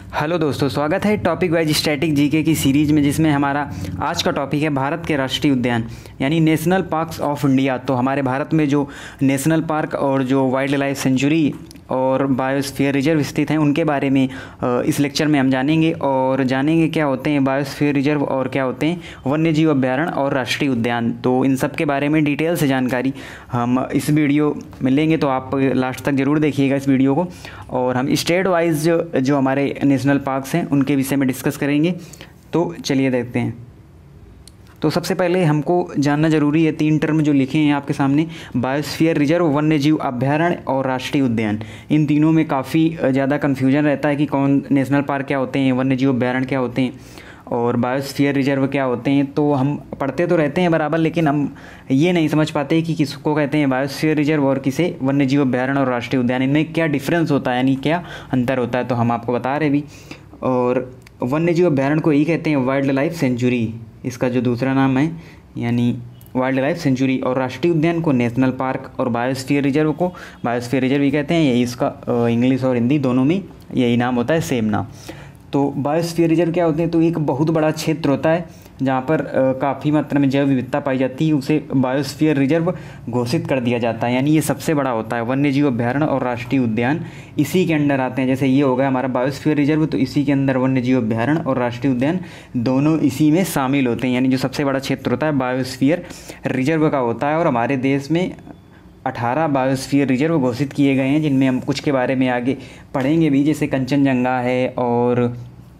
Hello दोस्तों, स्वागत है टॉपिक वाइज स्टैटिक जीके की सीरीज़ में, जिसमें हमारा आज का टॉपिक है भारत के राष्ट्रीय उद्यान यानी नेशनल पार्क्स ऑफ इंडिया। तो हमारे भारत में जो नेशनल पार्क और जो वाइल्ड लाइफ सेंचुरी और बायोस्फीयर रिजर्व स्थित हैं उनके बारे में इस लेक्चर में हम जानेंगे और जानेंगे क्या होते हैं बायोस्फीयर रिजर्व और क्या होते हैं वन्य जीव अभ्यारण्य और राष्ट्रीय उद्यान। तो इन सब के बारे में डिटेल से जानकारी हम इस वीडियो में लेंगे, तो आप लास्ट तक ज़रूर देखिएगा इस वीडियो को। और हम स्टेट वाइज जो हमारे नेशनल पार्क्स हैं उनके विषय में डिस्कस करेंगे। तो चलिए देखते हैं। तो सबसे पहले हमको जानना ज़रूरी है, 3 टर्म जो लिखे हैं आपके सामने, बायोस्फीयर रिजर्व, वन्य जीव अभ्यारण्य और राष्ट्रीय उद्यान। इन तीनों में काफ़ी ज़्यादा कन्फ्यूजन रहता है कि कौन नेशनल पार्क क्या होते हैं, वन्य जीव अभ्यारण्य क्या होते हैं और बायोस्फीयर रिजर्व क्या होते हैं। तो हम पढ़ते तो रहते हैं बराबर, लेकिन हम ये नहीं समझ पाते कि किसको कहते हैं बायोस्फीयर रिजर्व और किसे वन्य जीव अभ्यारण्य और राष्ट्रीय उद्यान। इनमें क्या डिफरेंस होता है, यानी क्या अंतर होता है, तो हम आपको बता रहे भी। और वन्य जीव अभ्यारण्य को यही कहते हैं वाइल्ड लाइफ सेंचुरी, इसका जो दूसरा नाम है यानी वाइल्ड लाइफ सेंचुरी। और राष्ट्रीय उद्यान को नेशनल पार्क और बायोस्फीयर रिजर्व को बायोस्फीयर रिजर्व ही कहते हैं। यही इसका इंग्लिश और हिंदी दोनों में यही नाम होता है, सेम नाम। तो बायोस्फीयर रिजर्व क्या होते हैं, तो एक बहुत बड़ा क्षेत्र होता है जहाँ पर काफ़ी मात्रा में जैव विविधता पाई जाती है, उसे बायोस्फीयर रिजर्व घोषित कर दिया जाता है, यानी ये सबसे बड़ा होता है। वन्य जीव अभ्यारण्य और राष्ट्रीय उद्यान इसी के अंडर आते हैं। जैसे ये हो गया हमारा बायोस्फीयर रिजर्व, तो इसी के अंदर वन्य जीव अभ्यारण्य और राष्ट्रीय उद्यान दोनों इसी में शामिल होते हैं। यानी जो सबसे बड़ा क्षेत्र होता है बायोस्फीयर रिजर्व का होता है। और हमारे देश में 18 बायोस्फीयर रिजर्व घोषित किए गए हैं, जिनमें हम कुछ के बारे में आगे पढ़ेंगे भी, जैसे कंचनजंगा है और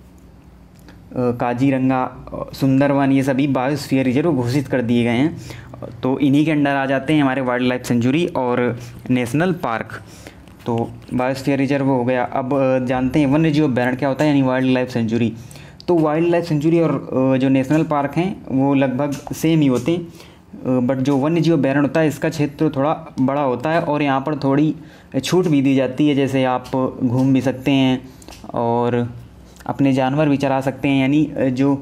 काजीरंगा, सुंदरवन, ये सभी बायोस्फीयर रिजर्व घोषित कर दिए गए हैं। तो इन्हीं के अंडर आ जाते हैं हमारे वाइल्ड लाइफ सेंचुरी और नेशनल पार्क। तो बायोस्फीयर रिजर्व हो गया। अब जानते हैं वन्य जीव अभ्यारण्य क्या होता है, यानी वाइल्ड लाइफ सेंचुरी। तो वाइल्ड लाइफ सेंचुरी और जो नेशनल पार्क हैं वो लगभग सेम ही होते हैं, बट जो वन्य जीव अभ्यारण्य होता है इसका क्षेत्र थोड़ा बड़ा होता है और यहाँ पर थोड़ी छूट भी दी जाती है। जैसे आप घूम भी सकते हैं और अपने जानवर भी चरा सकते हैं, यानी जो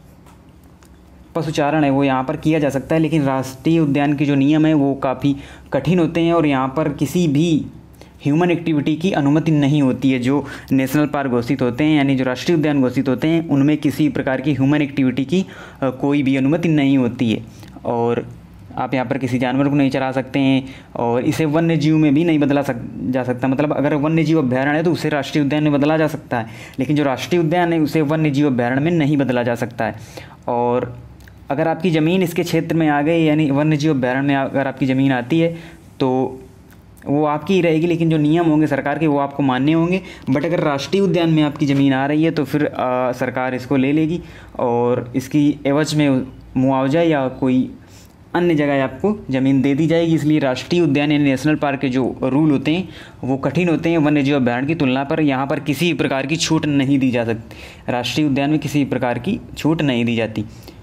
पशुचारण है वो यहाँ पर किया जा सकता है। लेकिन राष्ट्रीय उद्यान के जो नियम है वो काफ़ी कठिन होते हैं और यहाँ पर किसी भी ह्यूमन एक्टिविटी की अनुमति नहीं होती है। जो नेशनल पार्क घोषित होते हैं यानी जो राष्ट्रीय उद्यान घोषित होते हैं उनमें किसी प्रकार की ह्यूमन एक्टिविटी की कोई भी अनुमति नहीं होती है। और आप यहाँ पर किसी जानवर को नहीं चरा सकते हैं और इसे वन्य जीव में भी नहीं बदला जा सकता। मतलब अगर वन्य जीव अभ्यारण्य है तो उसे राष्ट्रीय उद्यान में बदला जा सकता है, लेकिन जो राष्ट्रीय उद्यान है उसे वन्य जीव अभ्यारण्य में नहीं बदला जा सकता है। और अगर आपकी ज़मीन इसके क्षेत्र में आ गई, यानी वन्य जीव अभ्यारण्य में अगर आपकी ज़मीन आती है तो वो आपकी ही रहेगी, लेकिन जो नियम होंगे सरकार के वो आपको मानने होंगे। बट अगर राष्ट्रीय उद्यान में आपकी ज़मीन आ रही है तो फिर सरकार इसको ले लेगी और इसकी एवज में मुआवजा या कोई अन्य जगह आपको ज़मीन दे दी जाएगी। इसलिए राष्ट्रीय उद्यान यानी नेशनल पार्क के जो रूल होते हैं वो कठिन होते हैं वन्य जीव अभ्यारण्य की तुलना पर। यहाँ पर किसी प्रकार की छूट नहीं दी जा सकती, राष्ट्रीय उद्यान में किसी प्रकार की छूट नहीं दी जाती।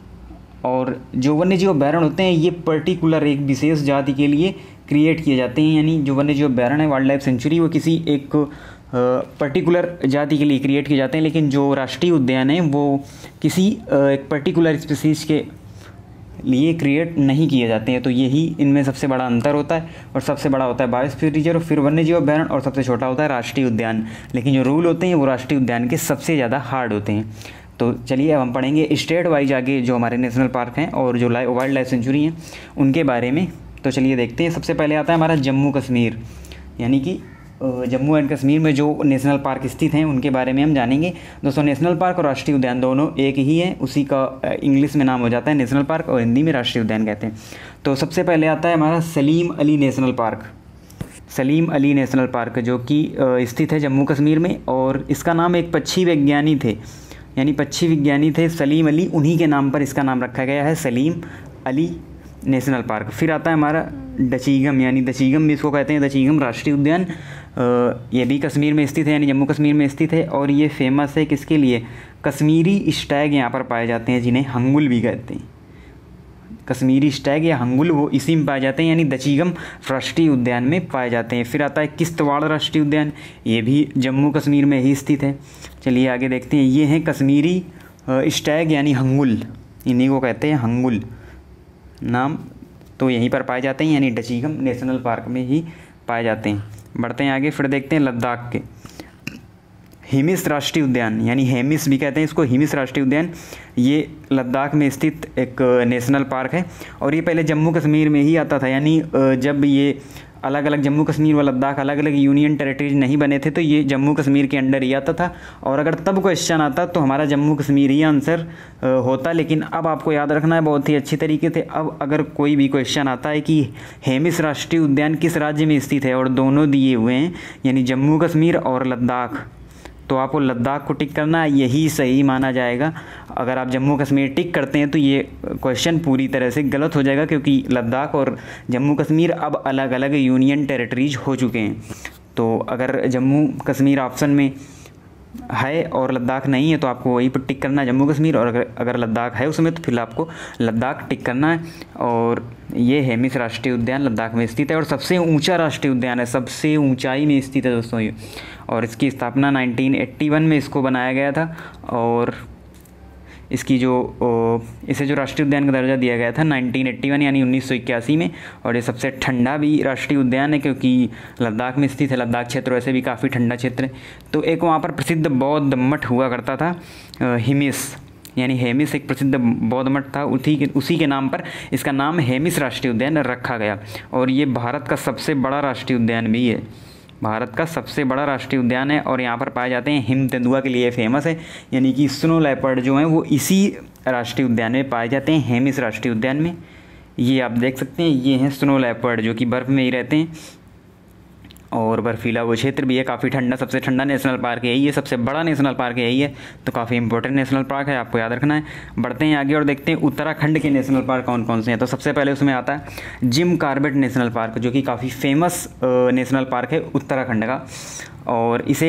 और जो वन्य जीव अभ्यारण्य होते हैं ये पर्टिकुलर एक विशेष जाति के लिए क्रिएट किए जाते हैं। यानी जो वन्य जीव अभ्यारण्य है वाइल्ड लाइफ सेंचुरी वो किसी एक पर्टिकुलर जाति के लिए क्रिएट किए जाते हैं, लेकिन जो राष्ट्रीय उद्यान है वो किसी एक पर्टिकुलर स्पीसीज के लिए क्रिएट नहीं किए जाते हैं। तो यही इनमें सबसे बड़ा अंतर होता है। और सबसे बड़ा होता है बायोस्फीयर रिजर्व, फिर वन्य जीव अभ्यारण्य और सबसे छोटा होता है राष्ट्रीय उद्यान। लेकिन जो रूल होते हैं वो राष्ट्रीय उद्यान के सबसे ज़्यादा हार्ड होते हैं। तो चलिए अब हम पढ़ेंगे स्टेट वाइज आगे जो हमारे नेशनल पार्क हैं और जो वाइल्ड लाइफ सेंचुरी हैं उनके बारे में। तो चलिए देखते हैं। सबसे पहले आता है हमारा जम्मू कश्मीर, यानी कि जम्मू एंड कश्मीर में जो नेशनल पार्क स्थित हैं उनके बारे में हम जानेंगे। दोस्तों नेशनल पार्क और राष्ट्रीय उद्यान दोनों एक ही है, उसी का इंग्लिश में नाम हो जाता है नेशनल पार्क और हिंदी में राष्ट्रीय उद्यान कहते हैं। तो सबसे पहले आता है हमारा Salim Ali national park. Salim Ali national park जो कि स्थित है जम्मू कश्मीर में, और इसका नाम एक पक्षी वैज्ञानी थे, यानी पक्षी विज्ञानी थे सलीम अली, उन्हीं के नाम पर इसका नाम रखा गया है सलीम अली नेशनल पार्क। फिर आता है हमारा दचीगम, यानी दचीगम भी इसको कहते हैं दचीगम राष्ट्रीय उद्यान। ये भी कश्मीर में स्थित है, यानी जम्मू कश्मीर में स्थित है। और ये फेमस है किसके लिए, कश्मीरी स्टैग यहाँ पर पाए जाते हैं जिन्हें हंगुल भी कहते हैं। कश्मीरी स्टैग या हंगुल वो इसी में पाए जाते हैं, यानी दचीगम राष्ट्रीय उद्यान में पाए जाते हैं। फिर आता है किश्तवाड़ राष्ट्रीय उद्यान, ये भी जम्मू कश्मीर में ही स्थित है। चलिए आगे देखते हैं। ये हैं कश्मीरी स्टैग यानी हंगुल, इन्हीं को कहते हैं हंगुल नाम, तो यहीं पर पाए जाते हैं, यानी दचीगम नेशनल पार्क में ही पाए जाते हैं। बढ़ते हैं आगे, फिर देखते हैं लद्दाख के। हिमिस राष्ट्रीय उद्यान, यानी हेमिस भी कहते हैं इसको, हिमिस राष्ट्रीय उद्यान, ये लद्दाख में स्थित एक नेशनल पार्क है। और ये पहले जम्मू कश्मीर में ही आता था, यानी जब ये अलग अलग जम्मू कश्मीर व लद्दाख अलग अलग यूनियन टेरिटरीज नहीं बने थे तो ये जम्मू कश्मीर के अंडर ही आता था। और अगर तब क्वेश्चन आता तो हमारा जम्मू कश्मीर ही आंसर होता, लेकिन अब आपको याद रखना है बहुत ही अच्छी तरीके से। अब अगर कोई भी क्वेश्चन आता है कि हेमिस राष्ट्रीय उद्यान किस राज्य में स्थित है और दोनों दिए हुए हैं यानी जम्मू कश्मीर और लद्दाख, तो आपको लद्दाख को टिक करना है, यही सही माना जाएगा। अगर आप जम्मू कश्मीर टिक करते हैं तो ये क्वेश्चन पूरी तरह से गलत हो जाएगा, क्योंकि लद्दाख और जम्मू कश्मीर अब अलग अलग यूनियन टेरिटरीज हो चुके हैं। तो अगर जम्मू कश्मीर ऑप्शन में है और लद्दाख नहीं है तो आपको वहीं पर टिक करना है जम्मू कश्मीर, और अगर लद्दाख है उसमें तो फिर आपको लद्दाख टिक करना है। और ये हेमिस राष्ट्रीय उद्यान लद्दाख में स्थित है और सबसे ऊंचा राष्ट्रीय उद्यान है, सबसे ऊंचाई में स्थित है दोस्तों ये। और इसकी स्थापना 1981 में इसको बनाया गया था। और इसकी इसे जो राष्ट्रीय उद्यान का दर्जा दिया गया था 1981 यानी 1981 में। और ये सबसे ठंडा भी राष्ट्रीय उद्यान है क्योंकि लद्दाख में स्थित है। लद्दाख क्षेत्र वैसे भी काफ़ी ठंडा क्षेत्र है। तो एक वहाँ पर प्रसिद्ध बौद्ध मठ हुआ करता था, हिमिस, यानी हेमिस एक प्रसिद्ध बौद्ध मठ था, उसी के नाम पर इसका नाम हेमिस राष्ट्रीय उद्यान रखा गया। और ये भारत का सबसे बड़ा राष्ट्रीय उद्यान भी है, भारत का सबसे बड़ा राष्ट्रीय उद्यान है। और यहाँ पर पाए जाते हैं हिम तेंदुआ के लिए फेमस है, यानी कि स्नो लेपर्ड जो हैं वो इसी राष्ट्रीय उद्यान में पाए जाते हैं, हेमिस राष्ट्रीय उद्यान में। ये आप देख सकते हैं, ये हैं स्नो लेपर्ड जो कि बर्फ़ में ही रहते हैं और बर्फीला वो क्षेत्र भी है, काफ़ी ठंडा, सबसे ठंडा नेशनल पार्क यही है, सबसे बड़ा नेशनल पार्क यही है। तो काफ़ी इंपॉर्टेंट नेशनल पार्क है, आपको याद रखना है। बढ़ते हैं आगे और देखते हैं उत्तराखंड के नेशनल पार्क कौन कौन से हैं। तो सबसे पहले उसमें आता है जिम कॉर्बेट नेशनल पार्क, जो कि काफ़ी फेमस नेशनल पार्क है उत्तराखंड का। और इसे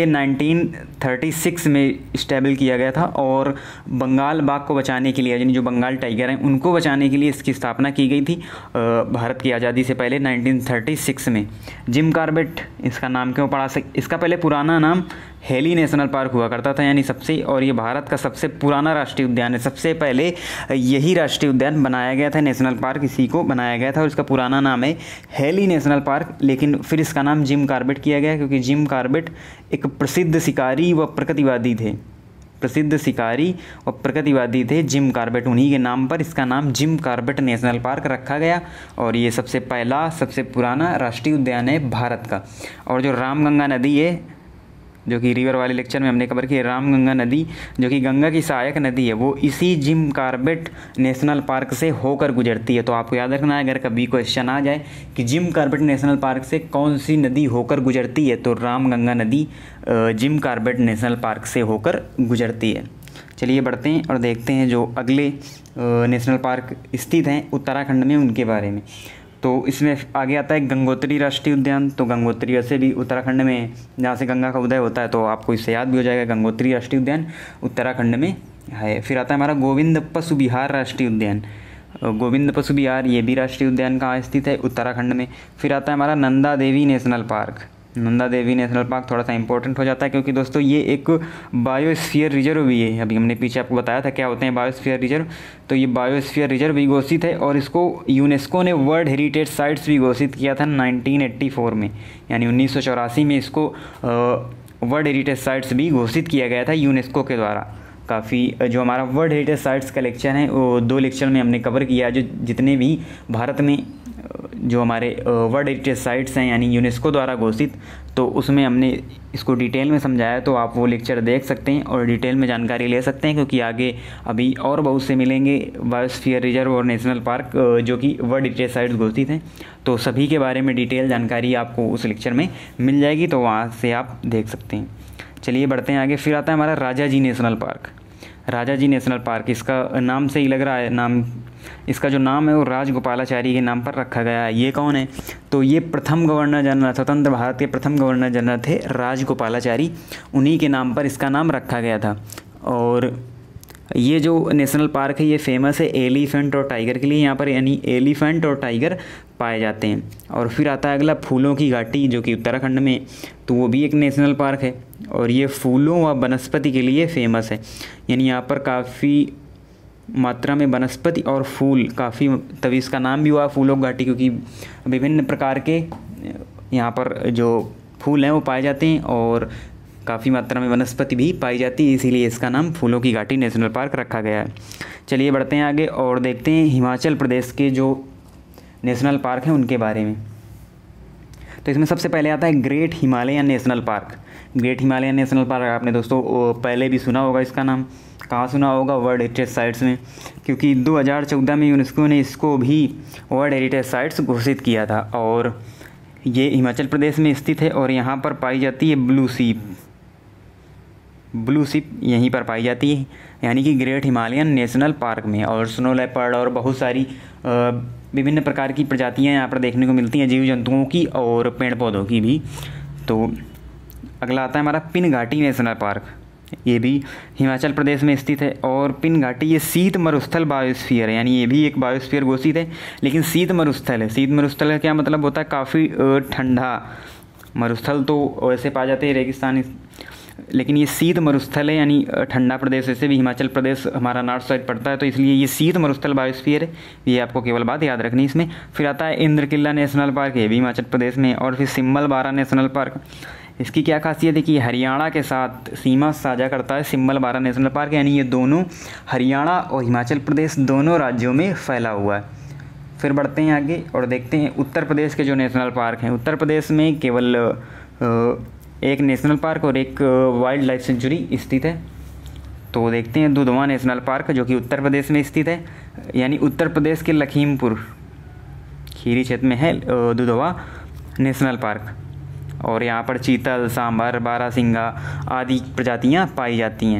1936 में इस्टेबल किया गया था और बंगाल बाघ को बचाने के लिए, यानी जो बंगाल टाइगर हैं उनको बचाने के लिए इसकी स्थापना की गई थी भारत की आज़ादी से पहले 1936 में। जिम कॉर्बेट इसका नाम क्यों पड़ा, इसका पहले पुराना नाम हेली नेशनल पार्क हुआ करता था, यानी सबसे, और ये भारत का सबसे पुराना राष्ट्रीय उद्यान है। सबसे पहले यही राष्ट्रीय उद्यान बनाया गया था, नेशनल पार्क इसी को बनाया गया था और इसका पुराना नाम है हेली नेशनल पार्क। लेकिन फिर इसका नाम जिम कॉर्बेट किया गया क्योंकि जिम कॉर्बेट एक प्रसिद्ध शिकारी व प्रकृतिवादी थे, प्रसिद्ध शिकारी और प्रकृतिवादी थे जिम कॉर्बेट। उन्हीं के नाम पर इसका नाम जिम कॉर्बेट नेशनल पार्क रखा गया और ये सबसे पहला, सबसे पुराना राष्ट्रीय उद्यान है भारत का। और जो रामगंगा नदी है, जो कि रिवर वाले लेक्चर में हमने कवर की, रामगंगा नदी जो कि गंगा की सहायक नदी है, वो इसी जिम कॉर्बेट नेशनल पार्क से होकर गुजरती है। तो आपको याद रखना है, अगर कभी क्वेश्चन आ जाए कि जिम कॉर्बेट नेशनल पार्क से कौन सी नदी होकर गुजरती है, तो रामगंगा नदी जिम कॉर्बेट नेशनल पार्क से होकर गुजरती है। चलिए बढ़ते हैं और देखते हैं जो अगले नेशनल पार्क स्थित हैं उत्तराखंड में उनके बारे में। तो इसमें आगे आता है गंगोत्री राष्ट्रीय उद्यान। तो गंगोत्री वैसे भी उत्तराखंड में, जहाँ से गंगा का उदय होता है, तो आपको इससे याद भी हो जाएगा, गंगोत्री राष्ट्रीय उद्यान उत्तराखंड में है। फिर आता है हमारा गोविंद पशु विहार राष्ट्रीय उद्यान। गोविंद पशु विहार ये भी राष्ट्रीय उद्यान कहाँ स्थित है, उत्तराखंड में। फिर आता है हमारा Nanda Devi national park. Nanda Devi national park थोड़ा सा इंपॉर्टेंट हो जाता है क्योंकि दोस्तों ये एक बायोस्फीयर रिजर्व भी है। अभी हमने पीछे आपको बताया था क्या होते हैं बायोस्फीयर रिजर्व, तो ये बायोस्फीयर रिजर्व भी घोषित है और इसको यूनेस्को ने वर्ल्ड हेरिटेज साइट्स भी घोषित किया था 1984 में, यानी 1984 में इसको वर्ल्ड हेरिटेज साइट्स भी घोषित किया गया था यूनेस्को के द्वारा। काफ़ी जो हमारा वर्ल्ड हेरिटेज साइट्स का लेक्चर है वो 2 लेक्चर में हमने कवर किया, जो जितने भी भारत में जो हमारे वर्ल्ड हेरिटेज साइट्स हैं यानी यूनेस्को द्वारा घोषित, तो उसमें हमने इसको डिटेल में समझाया। तो आप वो लेक्चर देख सकते हैं और डिटेल में जानकारी ले सकते हैं क्योंकि आगे अभी और बहुत से मिलेंगे बायोस्फीयर रिजर्व और नेशनल पार्क जो कि वर्ल्ड हेरिटेज साइट्स घोषित हैं। तो सभी के बारे में डिटेल जानकारी आपको उस लेक्चर में मिल जाएगी, तो वहाँ से आप देख सकते हैं। चलिए बढ़ते हैं आगे। फिर आता है हमारा Rajaji national park. Rajaji national park, इसका नाम से ही लग रहा है, नाम इसका जो नाम है वो राजगोपालाचारी के नाम पर रखा गया है। ये कौन है, तो ये प्रथम गवर्नर जनरल, स्वतंत्र भारत के प्रथम गवर्नर जनरल थे राजगोपालाचारी, उन्हीं के नाम पर इसका नाम रखा गया था। और ये जो नेशनल पार्क है ये फेमस है एलिफेंट और टाइगर के लिए, यहाँ पर यानी एलिफेंट और टाइगर पाए जाते हैं। और फिर आता है अगला फूलों की घाटी जो कि उत्तराखंड में, तो वो भी एक नेशनल पार्क है और ये फूलों व वनस्पति के लिए फेमस है, यानी यहाँ पर काफ़ी मात्रा में वनस्पति और फूल काफ़ी, तभी इसका नाम भी हुआ फूलों की घाटी क्योंकि विभिन्न प्रकार के यहाँ पर जो फूल हैं वो पाए जाते हैं और काफ़ी मात्रा में वनस्पति भी पाई जाती है, इसीलिए इसका नाम फूलों की घाटी नेशनल पार्क रखा गया है। चलिए बढ़ते हैं आगे और देखते हैं हिमाचल प्रदेश के जो नेशनल पार्क हैं उनके बारे में। तो इसमें सबसे पहले आता है great Himalayan national park. Great Himalayan national park आपने दोस्तों पहले भी सुना होगा इसका नाम। कहाँ सुना होगा? वर्ल्ड हेरिटेज साइट्स में, क्योंकि 2014 में यूनेस्को ने इसको भी वर्ल्ड हेरिटेज साइट्स घोषित किया था। और ये हिमाचल प्रदेश में स्थित है और यहाँ पर पाई जाती है ब्लू शिप यहीं पर पाई जाती है, यानी कि ग्रेट हिमालयन नेशनल पार्क में। और स्नो लेपर्ड और बहुत सारी विभिन्न प्रकार की प्रजातियां यहाँ पर देखने को मिलती हैं, जीव जंतुओं की और पेड़ पौधों की भी। तो अगला आता है हमारा पिन घाटी नेशनल पार्क। ये भी हिमाचल प्रदेश में स्थित है और पिन घाटी ये शीत मरुस्थल बायोस्फीयर है, यानी ये भी एक बायोस्फीयर घोषित है, लेकिन शीत मरुस्थल है। शीत मरुस्थल का क्या मतलब होता है? काफ़ी ठंडा। मरुस्थल तो वैसे पाए जाते हैं रेगिस्तान, लेकिन ये शीत मरुस्थल है, यानी ठंडा प्रदेश। वैसे भी हिमाचल प्रदेश हमारा नॉर्थ साइड पड़ता है, तो इसलिए ये शीत मरुस्थल बायोस्फीयर है। ये आपको केवल बात याद रखनी इसमें। फिर आता है इंद्र किला नेशनल पार्क, ये भी हिमाचल प्रदेश में। और फिर सिम्मल बारा नेशनल पार्क। इसकी क्या खासियत है कि हरियाणा के साथ सीमा साझा करता है सिम्मल बारा नेशनल पार्क, यानी ये दोनों हरियाणा और हिमाचल प्रदेश दोनों राज्यों में फैला हुआ है। फिर बढ़ते हैं आगे और देखते हैं उत्तर प्रदेश के जो नेशनल पार्क हैं। उत्तर प्रदेश में केवल एक नेशनल पार्क और एक वाइल्ड लाइफ सेंचुरी स्थित है। तो देखते हैं दुधवा नेशनल पार्क, जो कि उत्तर प्रदेश में स्थित है, यानी उत्तर प्रदेश के लखीमपुर खीरी क्षेत्र में है दुधवा नेशनल पार्क। और यहाँ पर चीतल, सांभर, बारहसिंगा आदि प्रजातियाँ पाई जाती हैं।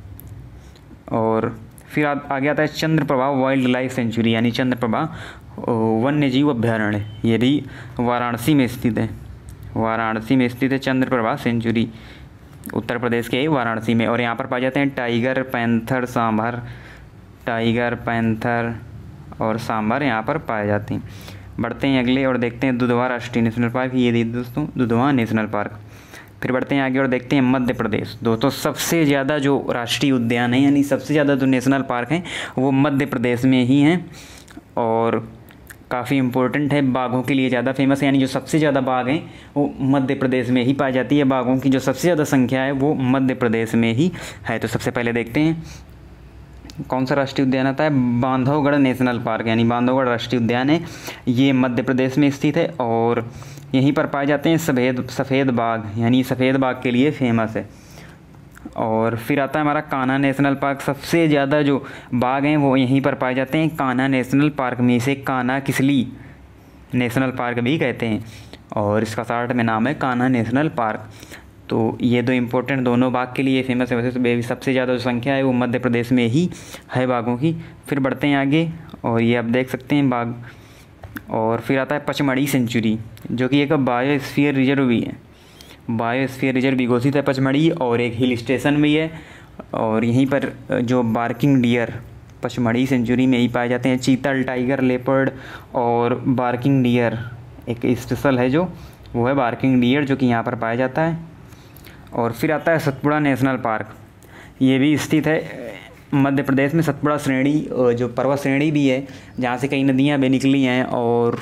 और फिर आगे आता है चंद्रप्रभा वाइल्ड लाइफ सेंचुरी, यानी चंद्रप्रभा वन्य जीव अभ्यारण्य। ये भी वाराणसी में स्थित है। वाराणसी में स्थित है चंद्रप्रभा सेंचुरी, उत्तर प्रदेश के वाराणसी में। और यहाँ पर पाए जाते हैं tiger, panther, sambar. Tiger, panther और सांभर यहाँ पर पाए जाते हैं। बढ़ते हैं अगले और देखते हैं दुधवा राष्ट्रीय नेशनल पार्क। ये देखिए दोस्तों दुधवा नेशनल पार्क। फिर बढ़ते हैं आगे और देखते हैं मध्य प्रदेश। दोस्तों सबसे ज़्यादा जो राष्ट्रीय उद्यान है, यानी सबसे ज़्यादा जो नेशनल पार्क हैं, वो मध्य प्रदेश में ही हैं और काफ़ी इम्पोर्टेंट है, बाघों के लिए ज़्यादा फेमस है। यानी जो सबसे ज़्यादा बाघ हैं वो मध्य प्रदेश में ही पाई जाती है। बाघों की जो सबसे ज़्यादा संख्या है वो मध्य प्रदेश में ही है। तो सबसे पहले देखते हैं कौन सा राष्ट्रीय उद्यान आता है। बांधवगढ़ नेशनल पार्क, यानी बांधवगढ़ राष्ट्रीय उद्यान है, ये मध्य प्रदेश में स्थित है और यहीं पर पाए जाते हैं सफ़ेद बाघ, यानी सफ़ेद बाघ के लिए फेमस है। और फिर आता है हमारा कान्हा नेशनल पार्क। सबसे ज़्यादा जो बाघ हैं वो यहीं पर पाए जाते हैं कान्हा नेशनल पार्क में। इसे कान्हा किसली नेशनल पार्क भी कहते हैं और इसका शॉर्ट में नाम है कान्हा नेशनल पार्क। तो ये दो इम्पोर्टेंट दोनों बाघ के लिए फेमस है। वैसे तो सबसे ज़्यादा जो संख्या है वो मध्य प्रदेश में ही है बाघों की। फिर बढ़ते हैं आगे और ये आप देख सकते हैं बाघ। और फिर आता है पचमढ़ी सेंचुरी, जो कि एक बायोस्फीयर रिजर्व भी है। बायोस्फीयर रिजर्व भी घोषित है पचमढ़ी, और एक हिल स्टेशन भी है। और यहीं पर जो बार्किंग डियर पचमढ़ी सेंचुरी में ही पाए जाते हैं। चीतल, टाइगर, लेपर्ड और बार्किंग डियर एक स्पेशल है जो वो है बार्किंग डियर, जो कि यहाँ पर पाया जाता है। और फिर आता है सतपुड़ा नेशनल पार्क। ये भी स्थित है मध्य प्रदेश में। सतपुड़ा श्रेणी जो पर्वत श्रेणी भी है, जहाँ से कई नदियाँ बह निकली हैं, और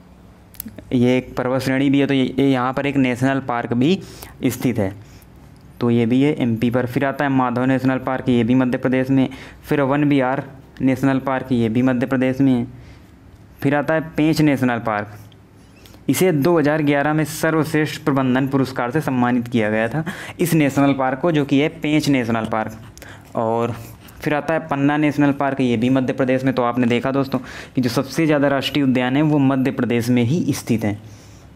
ये एक पर्वत श्रेणी भी है। तो ये यहाँ पर एक नेशनल पार्क भी स्थित है, तो ये भी है एमपी पर। फिर आता है माधव नेशनल पार्क, ये भी मध्य प्रदेश में। फिर वन विहार नेशनल पार्क, ये भी मध्य प्रदेश में है। फिर आता है पेंच नेशनल पार्क। इसे 2011 में सर्वश्रेष्ठ प्रबंधन पुरस्कार से सम्मानित किया गया था इस नेशनल पार्क को, जो कि है पेंच नेशनल पार्क। और फिर आता है पन्ना नेशनल पार्क, ये भी मध्य प्रदेश में। तो आपने देखा दोस्तों कि जो सबसे ज़्यादा राष्ट्रीय उद्यान है वो मध्य प्रदेश में ही स्थित हैं।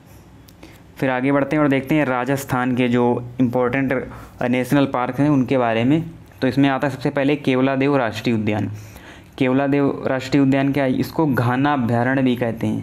फिर आगे बढ़ते हैं और देखते हैं राजस्थान के जो इम्पोर्टेंट नेशनल पार्क हैं उनके बारे में। तो इसमें आता है सबसे पहले केवलादेव राष्ट्रीय उद्यान। केवलादेव राष्ट्रीय उद्यान क्या है? इसको घाना अभ्यारण्य भी कहते हैं,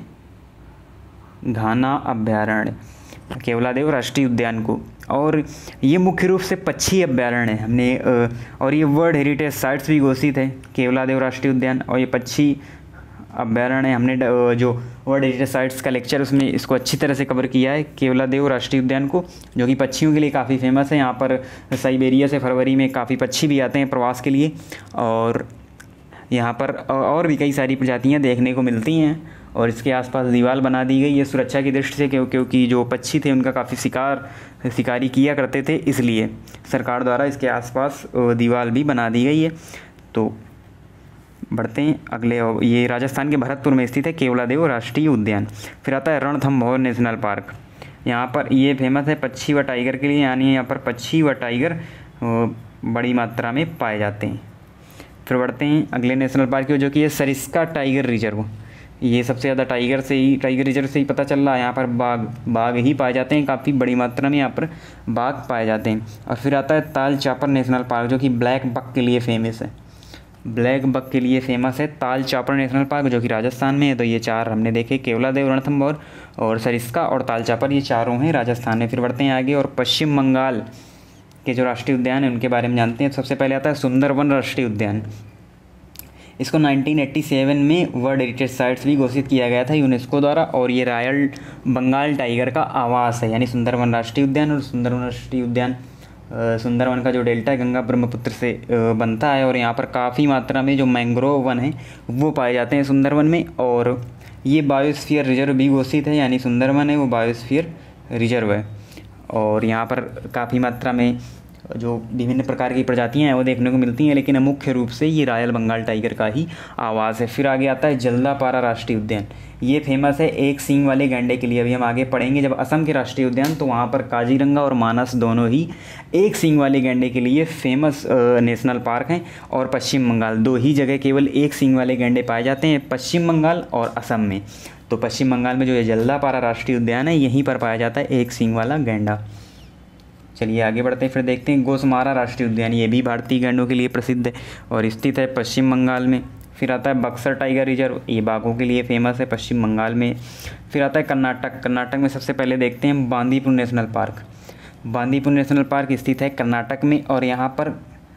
घाना अभ्यारण्य, केवलादेव राष्ट्रीय उद्यान को। और ये मुख्य रूप से पक्षी अभ्यारण्य है हमने, और ये वर्ल्ड हेरिटेज साइट्स भी घोषित है केवलादेव राष्ट्रीय उद्यान और ये पक्षी अभ्यारण्य। हमने जो वर्ल्ड हेरिटेज साइट्स का लेक्चर उसमें इसको अच्छी तरह से कवर किया है, केवलादेव राष्ट्रीय उद्यान को, जो कि पक्षियों के लिए काफ़ी फेमस है। यहाँ पर साइबेरिया से फरवरी में काफ़ी पक्षी भी आते हैं प्रवास के लिए। और यहाँ पर और भी कई सारी प्रजातियाँ देखने को मिलती हैं और इसके आसपास दीवार बना दी गई है सुरक्षा की दृष्टि से, क्योंकि जो पक्षी थे उनका काफ़ी शिकारी किया करते थे, इसलिए सरकार द्वारा इसके आसपास दीवार भी बना दी गई है। तो बढ़ते हैं अगले, ये राजस्थान के भरतपुर में स्थित है केवलादेव राष्ट्रीय उद्यान। फिर आता है रणथंभौर नेशनल पार्क। यहाँ पर ये फेमस है पक्षी व टाइगर के लिए, यानी यहाँ पर पक्षी व टाइगर बड़ी मात्रा में पाए जाते हैं। फिर बढ़ते हैं अगले नेशनल पार्क की, जो कि है सरिस्का टाइगर रिजर्व। ये सबसे ज़्यादा टाइगर रिजर्व से ही पता चल रहा है। यहाँ पर बाघ ही पाए जाते हैं, काफ़ी बड़ी मात्रा में यहाँ पर बाघ पाए जाते हैं। और फिर आता है ताल चापर नेशनल पार्क, जो कि ब्लैक बक के लिए फेमस है। ब्लैक बक के लिए फेमस है ताल चापर नेशनल पार्क, जो कि राजस्थान में है। तो ये चार हमने देखे, केवलादेव, रणथंभौर और सरिस्का और ताल चापर, ये चारों हैं राजस्थान में। फिर बढ़ते हैं आगे और पश्चिम बंगाल के जो राष्ट्रीय उद्यान है उनके बारे में जानते हैं। सबसे पहले आता है सुंदरवन राष्ट्रीय उद्यान। इसको 1987 में वर्ल्ड हेरिटेज साइट्स भी घोषित किया गया था यूनेस्को द्वारा, और ये रॉयल बंगाल टाइगर का आवास है, यानी सुंदरवन राष्ट्रीय उद्यान। और सुंदरवन राष्ट्रीय उद्यान सुंदरवन का जो डेल्टा है गंगा ब्रह्मपुत्र से बनता है, और यहाँ पर काफ़ी मात्रा में जो मैंग्रोव वन है वो पाए जाते हैं सुंदरवन में। और ये बायोस्फीयर रिजर्व भी घोषित है, यानी सुंदरवन है वो बायोस्फीयर रिजर्व है। और यहाँ पर काफ़ी मात्रा में जो विभिन्न प्रकार की प्रजातियां हैं वो देखने को मिलती हैं, लेकिन मुख्य रूप से ये रॉयल बंगाल टाइगर का ही आवास है। फिर आगे आता है जल्दापारा राष्ट्रीय उद्यान। ये फेमस है एक सींग वाले गैंडे के लिए। अभी हम आगे पढ़ेंगे जब असम के राष्ट्रीय उद्यान, तो वहाँ पर काजीरंगा और मानस दोनों ही एक सींग वाले गैंडे के लिए फेमस नेशनल पार्क हैं। और पश्चिम बंगाल, दो ही जगह केवल एक सींग वाले गैंडे पाए जाते हैं, पश्चिम बंगाल और असम में। तो पश्चिम बंगाल में जो ये जल्दापारा राष्ट्रीय उद्यान है यहीं पर पाया जाता है एक सींग वाला गैंडा। चलिए आगे बढ़ते हैं, फिर देखते हैं गोसमारा राष्ट्रीय उद्यान। ये भी भारतीय गैंडों के लिए प्रसिद्ध है और स्थित है पश्चिम बंगाल में। फिर आता है बक्सर टाइगर रिजर्व, ये बाघों के लिए फेमस है पश्चिम बंगाल में। फिर आता है कर्नाटक में सबसे पहले देखते हैं Bandipur national park. Bandipur national park स्थित है कर्नाटक में, और यहाँ पर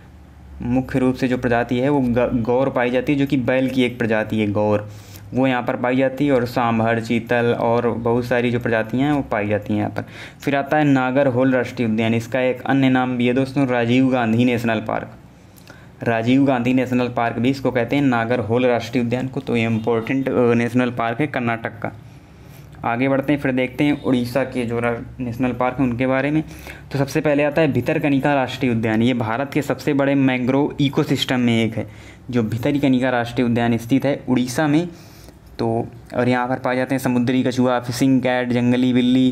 मुख्य रूप से जो प्रजाति है वो गौर पाई जाती है, जो कि बैल की एक प्रजाति है गौर, वो यहाँ पर पाई जाती है। और सांभर, चीतल और बहुत सारी जो प्रजातियाँ हैं वो पाई जाती हैं यहाँ पर। फिर आता है नागरहोल राष्ट्रीय उद्यान। इसका एक अन्य नाम भी है दोस्तों, Rajiv Gandhi national park. Rajiv Gandhi national park भी इसको कहते हैं, नागरहोल राष्ट्रीय उद्यान को। तो ये इम्पोर्टेंट नेशनल पार्क है कर्नाटक का। आगे बढ़ते हैं, फिर देखते हैं उड़ीसा के जो नेशनल पार्क हैं उनके बारे में। तो सबसे पहले आता है भितरकनिका राष्ट्रीय उद्यान। ये भारत के सबसे बड़े मैंग्रोव इकोसिस्टम में एक है, जो भितरकनिका राष्ट्रीय उद्यान स्थित है उड़ीसा में। तो और यहाँ पर पाए जाते हैं समुद्री कछुआ, फिशिंग कैट, जंगली बिल्ली,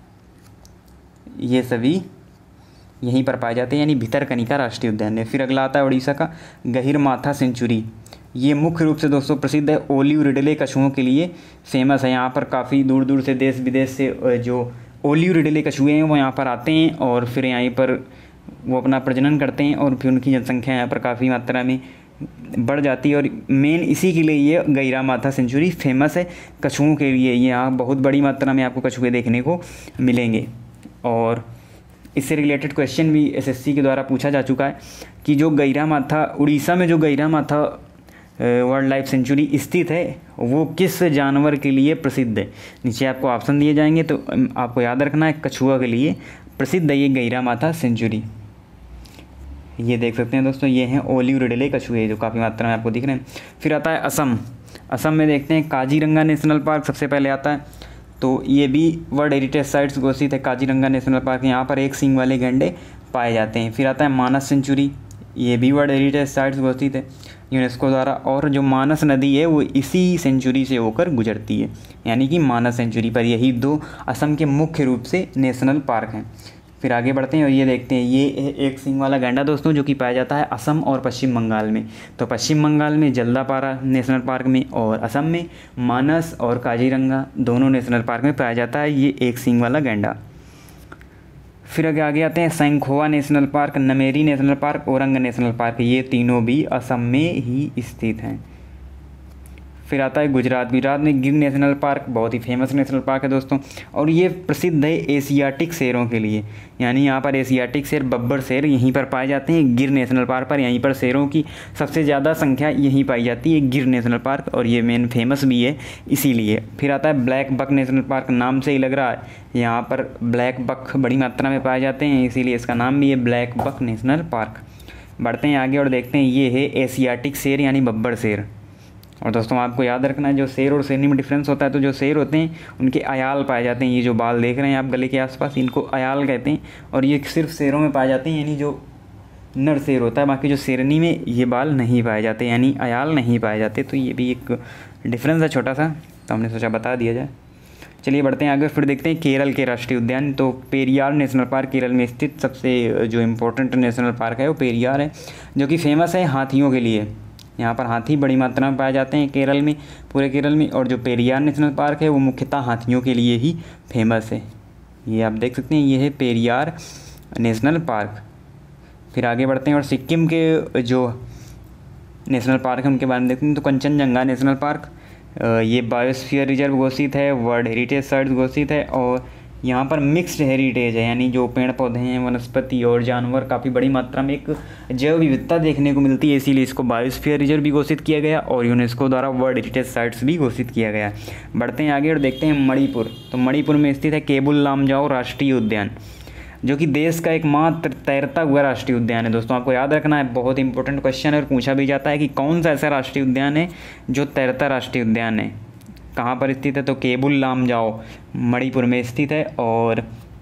ये सभी यहीं पर पाए जाते हैं, यानी भितरकनिका राष्ट्रीय उद्यान है। फिर अगला आता है उड़ीसा का गहिरमाथा सेंचुरी। ये मुख्य रूप से दोस्तों प्रसिद्ध है ओलिव रिडले कछुओं के लिए फेमस है। यहाँ पर काफ़ी दूर दूर से देश विदेश से जो ओलिव रिडले कछुए हैं वो यहाँ पर आते हैं, और फिर यहीं पर वो अपना प्रजनन करते हैं, और फिर उनकी जनसंख्या यहाँ पर काफ़ी मात्रा में बढ़ जाती है। और मेन इसी के लिए ये गहिरमाथा सेंचुरी फेमस है कछुओं के लिए। यहाँ बहुत बड़ी मात्रा में आपको कछुए देखने को मिलेंगे। और इससे रिलेटेड क्वेश्चन भी एसएससी के द्वारा पूछा जा चुका है कि जो गहिरमाथा, उड़ीसा में जो गहिरमाथा वाइल्ड लाइफ सेंचुरी स्थित है वो किस जानवर के लिए प्रसिद्ध है। नीचे आपको ऑप्शन दिए जाएंगे, तो आपको याद रखना है कछुआ के लिए प्रसिद्ध है ये गहिरमाथा सेंचुरी। ये देख सकते हैं दोस्तों, ये हैं ओलिव रिडले कछुए जो काफ़ी मात्रा में आपको दिख रहे हैं। फिर आता है असम में देखते हैं काजीरंगा नेशनल पार्क सबसे पहले आता है। तो ये भी वर्ल्ड हेरिटेज साइट्स घोषित है काजीरंगा नेशनल पार्क। यहाँ पर एक सींग वाले गैंडे पाए जाते हैं। फिर आता है मानस सेंचुरी, ये भी वर्ल्ड हेरिटेज साइट्स घोषित है यूनेस्को द्वारा, और जो मानस नदी है वो इसी सेंचुरी से होकर गुजरती है, यानी कि मानस सेंचुरी पर। यही दो असम के मुख्य रूप से नेशनल पार्क हैं। फिर आगे बढ़ते हैं और ये देखते हैं, ये एक सींग वाला गैंडा दोस्तों जो कि पाया जाता है असम और पश्चिम बंगाल में। तो पश्चिम बंगाल में जल्दापारा नेशनल पार्क में, और असम में मानस और काजीरंगा दोनों नेशनल पार्क में पाया जाता है ये एक सींग वाला गैंडा। फिर आगे आते हैं Sainkhowa national park, Nameri national park, Orang national park. ये तीनों भी असम में ही स्थित हैं। फिर आता है गुजरात में गिर नेशनल पार्क, बहुत ही फेमस नेशनल पार्क है दोस्तों, और ये प्रसिद्ध है एशियाटिक शेरों के लिए। यानी यहाँ पर एशियाटिक शेर, बब्बर शेर यहीं पर पाए जाते हैं गिर नेशनल पार्क पर। यहीं पर शेरों की सबसे ज़्यादा संख्या यहीं पाई जाती है गिर नेशनल पार्क, और ये मेन फेमस भी है इसीलिए। फिर आता है ब्लैक बक नेशनल पार्क, नाम से ही लग रहा है यहाँ पर ब्लैक बक बड़ी मात्रा में पाए जाते हैं, इसीलिए इसका नाम भी है ब्लैक बक नेशनल पार्क। बढ़ते हैं आगे और देखते हैं ये है एशियाटिक शेर यानी बब्बर शेर। और दोस्तों आपको याद रखना है जो शेर और शेरनी में डिफरेंस होता है, तो जो शेर होते हैं उनके अयाल पाए जाते हैं, ये जो बाल देख रहे हैं आप गले के आसपास, इनको अयाल कहते हैं। और ये सिर्फ शेरों में पाए जाते हैं, यानी जो नर शेर होता है, बाकी जो शेरनी में ये बाल नहीं पाए जाते, यानी अयाल नहीं पाए जाते। तो ये भी एक डिफरेंस है छोटा सा, तो हमने सोचा बता दिया जाए। चलिए बढ़ते हैं आगे, फिर देखते हैं केरल के राष्ट्रीय उद्यान। तो पेरियार नेशनल पार्क केरल में स्थित सबसे जो इम्पोर्टेंट नेशनल पार्क है वो पेरियार है, जो कि फेमस है हाथियों के लिए। यहाँ पर हाथी बड़ी मात्रा में पाए जाते हैं केरल में, पूरे केरल में। और जो पेरियार नेशनल पार्क है वो मुख्यतः हाथियों के लिए ही फेमस है। ये आप देख सकते हैं, ये है पेरियार नेशनल पार्क। फिर आगे बढ़ते हैं और सिक्किम के जो नेशनल पार्क है उनके बारे में देखते हैं। तो कंचनजंगा नेशनल पार्क, ये बायोस्फीयर रिजर्व घोषित है, वर्ल्ड हेरिटेज साइट घोषित है। और यहाँ पर मिक्स्ड हेरिटेज है, यानी जो पेड़ पौधे हैं, वनस्पति और जानवर, काफ़ी बड़ी मात्रा में एक जैव विविधता देखने को मिलती है, इसीलिए इसको बायोस्फीयर रिजर्व भी घोषित किया गया और यूनेस्को द्वारा वर्ल्ड हेरिटेज साइट्स भी घोषित किया गया। बढ़ते हैं आगे और देखते हैं मणिपुर। तो मणिपुर में स्थित है केबुल लामजाओ राष्ट्रीय उद्यान, जो कि देश का एकमात्र तैरता हुआ राष्ट्रीय उद्यान है। दोस्तों आपको याद रखना है, बहुत इंपॉर्टेंट क्वेश्चन है और पूछा भी जाता है कि कौन सा ऐसा राष्ट्रीय उद्यान है जो तैरता राष्ट्रीय उद्यान है, कहाँ पर स्थित है। तो केबुल लामजाओ मणिपुर में स्थित है और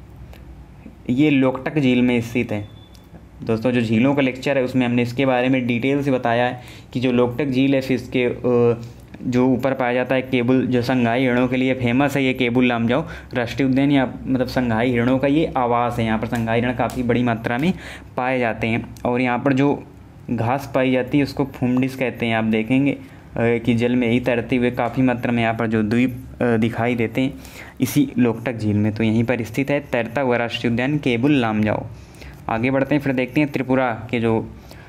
ये लोकटक झील में स्थित है। दोस्तों जो झीलों का लेक्चर है उसमें हमने इसके बारे में डिटेल से बताया है कि जो लोकटक झील है, फिर इसके जो ऊपर पाया जाता है केबुल, जो संघाई हिरणों के लिए फेमस है ये केबुल लामजाओ राष्ट्रीय उद्यान, या मतलब संघाई हिरणों का ये आवास है। यहाँ पर संघाई हिरण काफ़ी बड़ी मात्रा में पाए जाते हैं। और यहाँ पर जो घास पाई जाती है उसको फुमडिस कहते हैं। आप देखेंगे कि जल में ही तैरते हुए काफ़ी मात्रा में यहाँ पर जो द्वीप दिखाई देते हैं इसी लोकटक झील में। तो यहीं पर स्थित है तैरता हुआ राष्ट्रीय उद्यान केबुल लामजाओ। आगे बढ़ते हैं, फिर देखते हैं त्रिपुरा के जो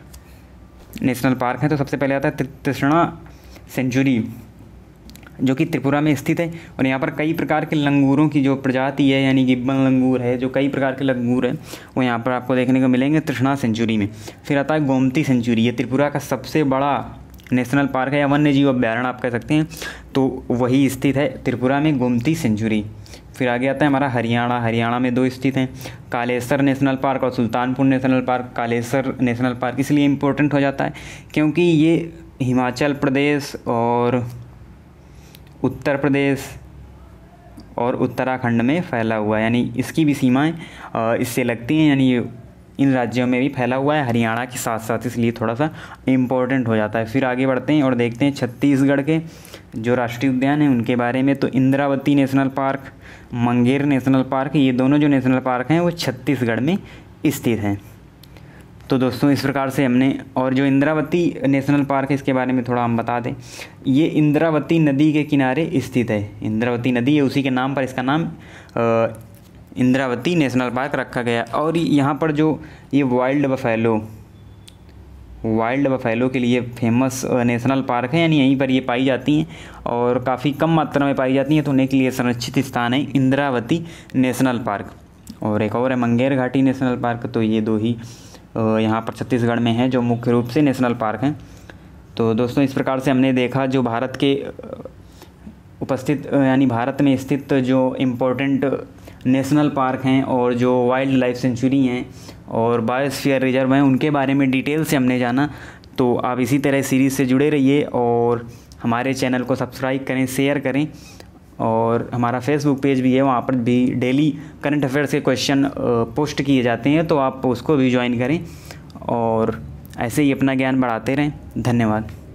नेशनल पार्क हैं। तो सबसे पहले आता है तृष्णा सेंचुरी, जो कि त्रिपुरा में स्थित है। और यहाँ पर कई प्रकार के लंगूरों की जो प्रजाति है, यानी गिब्बन लंगूर है, जो कई प्रकार के लंगूर हैं वो यहाँ पर आपको देखने को मिलेंगे तृष्णा सेंचुरी में। फिर आता है गोमती सेंचुरी, ये त्रिपुरा का सबसे बड़ा नेशनल पार्क है या वन्य जीव अभ्यारण्य आप कह सकते हैं, तो वही स्थित है त्रिपुरा में गोमती सेंचुरी। फिर आगे आता है हमारा हरियाणा। हरियाणा में दो स्थित हैं, कालेसर नेशनल पार्क और Sultanpur national park. Kalesar national park इसलिए इम्पोर्टेंट हो जाता है क्योंकि ये हिमाचल प्रदेश और उत्तर प्रदेश और उत्तराखंड में फैला हुआ है, यानी इसकी भी सीमाएं इससे लगती हैं, यानी इन राज्यों में भी फैला हुआ है हरियाणा के साथ साथ, इसलिए थोड़ा सा इम्पोर्टेंट हो जाता है। फिर आगे बढ़ते हैं और देखते हैं छत्तीसगढ़ के जो राष्ट्रीय उद्यान हैं उनके बारे में। तो इंद्रावती नेशनल पार्क, मंगेर नेशनल पार्क, ये दोनों जो नेशनल पार्क हैं वो छत्तीसगढ़ में स्थित हैं। तो दोस्तों इस प्रकार से हमने, और जो इंद्रावती नेशनल पार्क है इसके बारे में थोड़ा हम बता दें। ये इंद्रावती नदी के किनारे स्थित है, इंद्रावती नदी है उसी के नाम पर इसका नाम इंद्रावती नेशनल पार्क रखा गया। और यहाँ पर जो ये वाइल्ड बफेलो के लिए फेमस नेशनल पार्क है, यानी यहीं पर ये पाई जाती हैं और काफ़ी कम मात्रा में पाई जाती हैं, तो उन्हें के लिए संरक्षित स्थान है इंद्रावती नेशनल पार्क। और एक और है मंगेर घाटी नेशनल पार्क। तो ये दो ही यहाँ पर छत्तीसगढ़ में है जो मुख्य रूप से नेशनल पार्क हैं। तो दोस्तों इस प्रकार से हमने देखा जो भारत के उपस्थित, यानी भारत में स्थित जो इम्पोर्टेंट नेशनल पार्क हैं और जो वाइल्ड लाइफ सेंचुरी हैं और बायोस्फीयर रिजर्व हैं उनके बारे में डिटेल से हमने जाना। तो आप इसी तरह सीरीज़ से जुड़े रहिए और हमारे चैनल को सब्सक्राइब करें, शेयर करें। और हमारा फेसबुक पेज भी है, वहाँ पर भी डेली करंट अफेयर्स के क्वेश्चन पोस्ट किए जाते हैं, तो आप उसको भी ज्वाइन करें और ऐसे ही अपना ज्ञान बढ़ाते रहें। धन्यवाद।